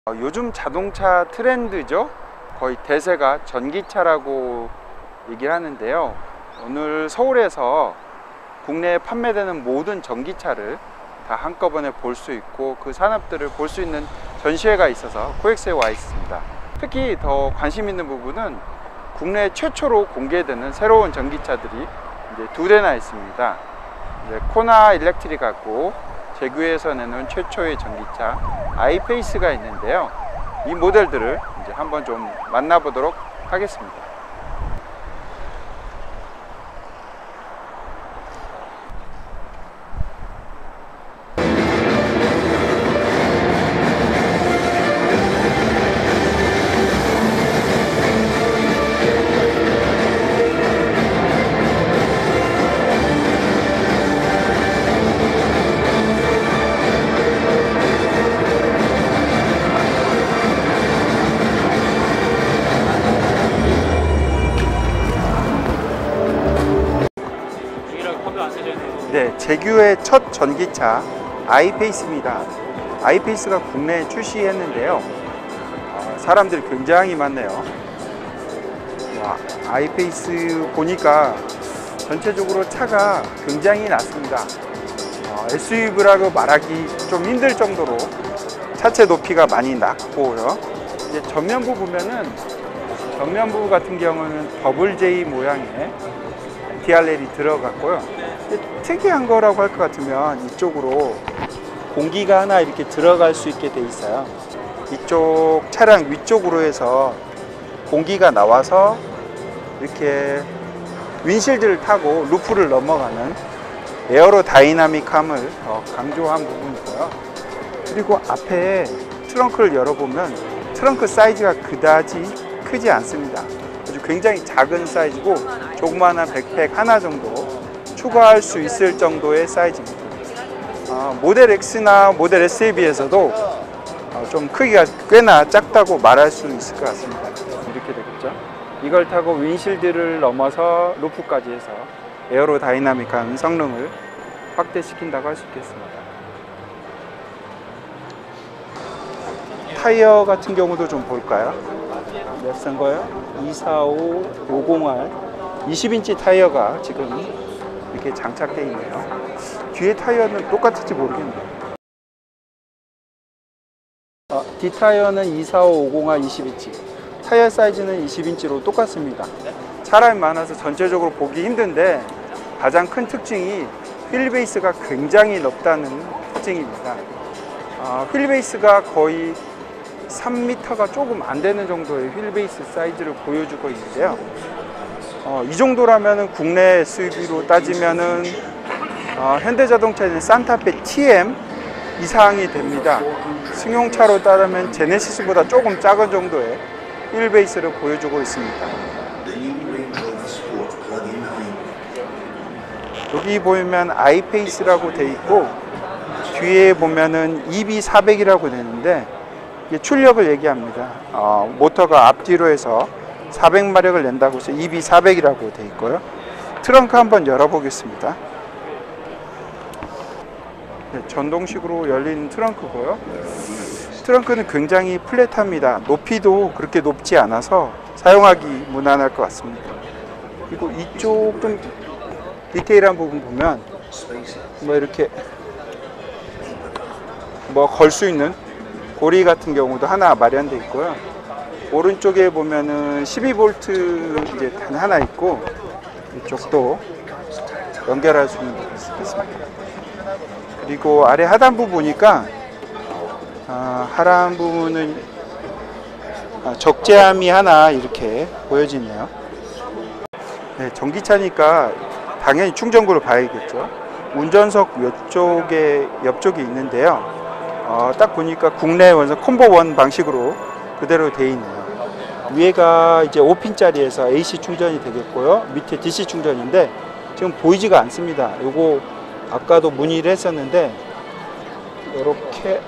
요즘 자동차 트렌드죠. 거의 대세가 전기차라고 얘기를 하는데요. 오늘 서울에서 국내에 판매되는 모든 전기차를 다 한꺼번에 볼 수 있고 그 산업들을 볼 수 있는 전시회가 있어서 코엑스에 와 있습니다. 특히 더 관심 있는 부분은 국내 최초로 공개되는 새로운 전기차들이 이제 2대나 있습니다. 코나 일렉트릭하고 제규에서 내놓은 최초의 전기차 아이페이스가 있는데요. 이 모델들을 이제 한번 좀 만나보도록 하겠습니다. 네, 제규의 첫 전기차 아이페이스입니다. 아이페이스가 국내에 출시했는데요. 사람들이 굉장히 많네요. 아이페이스 보니까 전체적으로 차가 굉장히 낮습니다. SUV라고 말하기 좀 힘들 정도로 차체 높이가 많이 낮고요. 이제 전면부 보면은 전면부 같은 경우는 더블 J 모양의 DRL이 들어갔고요. 특이한 거라고 할 것 같으면 이쪽으로 공기가 하나 이렇게 들어갈 수 있게 돼 있어요. 이쪽 차량 위쪽으로 해서 공기가 나와서 이렇게 윈실드를 타고 루프를 넘어가는 에어로 다이나믹함을 더 강조한 부분이고요. 그리고 앞에 트렁크를 열어보면 트렁크 사이즈가 그다지 크지 않습니다. 아주 굉장히 작은 사이즈고 조그마한 백팩 하나 정도 추가할 수 있을 정도의 사이즈입니다. 모델 X나 모델 S에 비해서도 좀 크기가 꽤나 작다고 말할 수 있을 것 같습니다. 이렇게 되겠죠. 이걸 타고 윈실드를 넘어서 루프까지 해서 에어로 다이나믹한 성능을 확대시킨다고 할 수 있겠습니다. 타이어 같은 경우도 좀 볼까요? 몇 센 거예요? 245 50R 20인치 타이어가 지금 이렇게 장착되어 있네요. 뒤에 타이어는 똑같을지 모르겠네요. 뒷타이어는 245 50R 20인치, 타이어 사이즈는 20인치로 똑같습니다. 사람이 많아서 전체적으로 보기 힘든데 가장 큰 특징이 휠베이스가 굉장히 넓다는 특징입니다. 휠베이스가 거의 3m가 조금 안 되는 정도의 휠베이스 사이즈를 보여주고 있는데요. 이 정도라면 국내 SUV로 따지면은 현대자동차의 산타페 TM 이상이 됩니다. 승용차로 따르면 제네시스보다 조금 작은 정도의 휠베이스를 보여주고 있습니다. 여기 보면 아이페이스라고 되어 있고 뒤에 보면은 EB400이라고 되는데 이게 출력을 얘기합니다. 모터가 앞뒤로 해서 400마력을 낸다고 해서 EB400이라고 되어 있고요. 트렁크 한번 열어보겠습니다. 네, 전동식으로 열리는 트렁크고요. 트렁크는 굉장히 플랫합니다. 높이도 그렇게 높지 않아서 사용하기 무난할 것 같습니다. 그리고 이쪽 좀 디테일한 부분 보면 이렇게 걸 수 있는 고리 같은 경우도 하나 마련되어 있고요. 오른쪽에 보면은 12V 이제 단 하나 있고 이쪽도 연결할 수 있는 부분이 있습니다. 그리고 아래 하단부 보니까 하단 부분은 적재함이 하나 이렇게 보여지네요. 네, 전기차니까 당연히 충전구를 봐야겠죠. 운전석 옆쪽에 있는데요. 딱 보니까 국내 원석 콤보1 방식으로 그대로 되어 있네요. 위에가 이제 5핀짜리에서 AC 충전이 되겠고요. 밑에 DC 충전인데 지금 보이지가 않습니다. 요거 아까도 문의를 했었는데 이렇게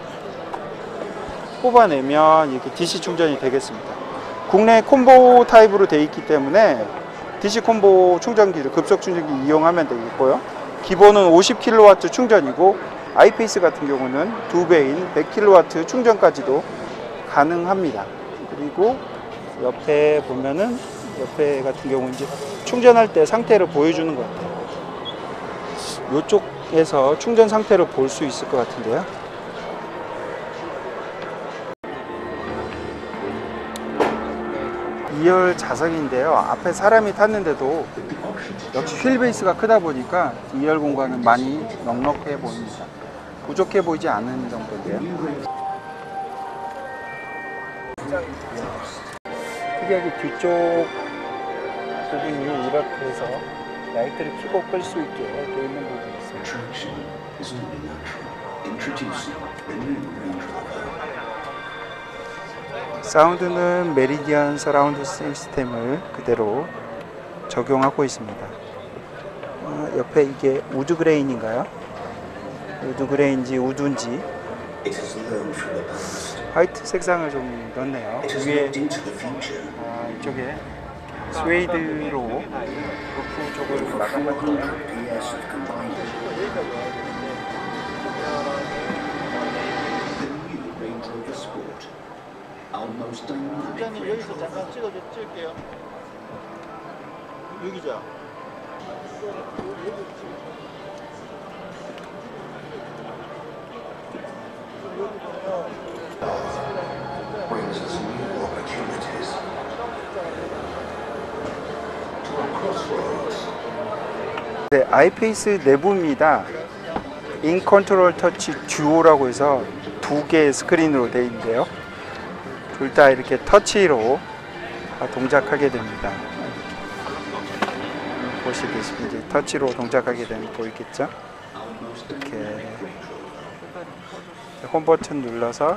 뽑아내면 이렇게 DC 충전이 되겠습니다. 국내 콤보 타입으로 되어 있기 때문에 DC 콤보 충전기를 급속 충전기 이용하면 되겠고요. 기본은 50kW 충전이고 아이페이스 같은 경우는 2배인 100kW 충전까지도 가능합니다. 그리고 옆에 보면은 옆에 같은 경우 이제 충전할 때 상태를 보여주는 것 같아요. 이쪽에서 충전 상태를 볼 수 있을 것 같은데요. 2열 좌석인데요. 앞에 사람이 탔는데도 역시 휠 베이스가 크다 보니까 2열 공간은 많이 넉넉해 보입니다. 부족해 보이지 않은 정도인데요. 특이하게 뒤쪽 부분이 이렇게 해서 라이트를 켜고 끌 수 있게 되어 있는 부분이 있습니다. 사운드는 메리디안 서라운드 시스템을 그대로 적용하고 있습니다. 옆에 이게 우드 그레인인가요? 우드 그레인지 우드인지 화이트 색상을 좀 넣었네요. 위에 이쪽에 스웨이드로 루프 쪽을 마감했고요. 부장님 여기서 잠깐 찍을게요. 여기죠. 네, 아이페이스 내부입니다. 인 컨트롤 터치 듀오라고 해서 두 개의 스크린으로 되어 있는데요. 둘 다 이렇게 터치로 동작하게 됩니다. 보시듯이 이제 터치로 동작하게 되면 보이겠죠? 이렇게 홈 버튼 눌러서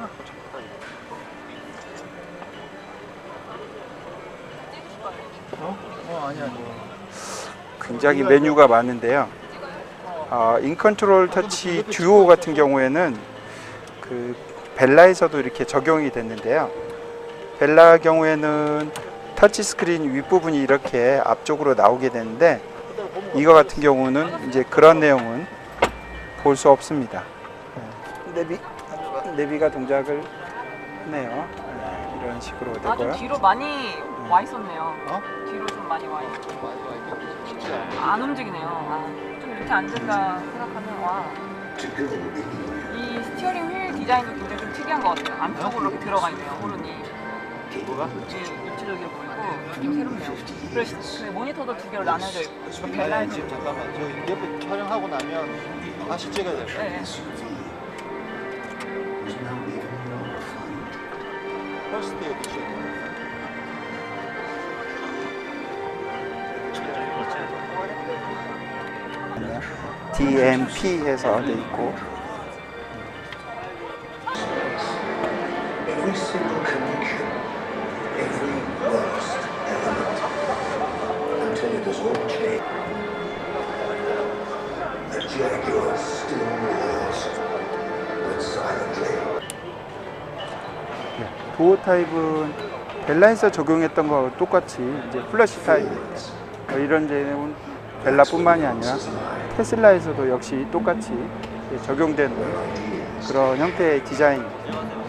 굉장히 메뉴가 많은데요. 인 컨트롤 터치 듀오 같은 경우에는 그 벨라에서도 이렇게 적용이 됐는데요. 벨라 경우에는 터치 스크린 윗부분이 이렇게 앞쪽으로 나오게 되는데 이거 같은 경우는 이제 그런 내용은 볼 수 없습니다. 내비가 동작을 하네요. 이런 식으로 되고요. 좀 뒤로 많이 와 있었네요. 뒤로 좀 많이 와 있어요. 안 움직이네요. 좀 밑에 앉을까 생각하면 이 스티어링 휠 디자인이 굉장히 좀 특이한 것 같아요. 안쪽으로 이렇게 들어가 있네요. 호른이. 뭐가? 입체적이어 보이고 좀 새롭네요. 그래서 그 모니터도 두 개로 나눠져 있고 이거 벨라에서 지금 잠깐만 저 옆에 촬영하고 나면 다시 찍어야 될 거야. 네. 퍼스트 에디션. DMP 해서 돼 있고 Every single connection, every last element, until it is all changed. The Jaguar still roars, but silently. 도어 타입은 벨라에서 적용했던 거와 똑같이 이제 플러시 타입 이런 제품은 벨라뿐만이 아니라 테슬라에서도 역시 똑같이 적용되는 그런 형태의 디자인입니다.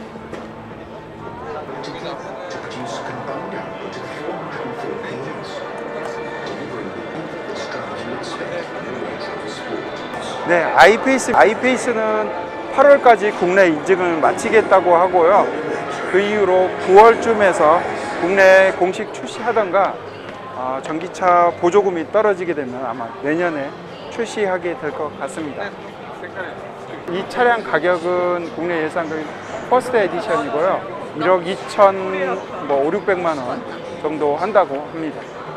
To produce a combined output of 404 PS, delivering the effortless drive you expect in a Range Rover Sport. 네, 아이페이스는 8월까지 국내 인증을 마치겠다고 하고요. 그 이후로 9월쯤에서 국내에 공식 출시하던가 전기차 보조금이 떨어지게 되면 아마 내년에 출시하게 될 것 같습니다. 이 차량 가격은 국내 예상가격 퍼스트 에디션이고요. 1억 2천 5, 600만 원 정도 한다고 합니다.